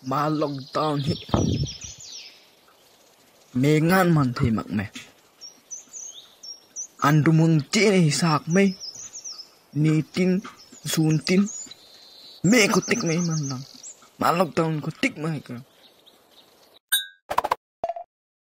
mà lockdown hi me ngan man thei mak me andumung ti ni sak me ni tin sun tin me ko tik me man lang ma lockdown ko tik me ka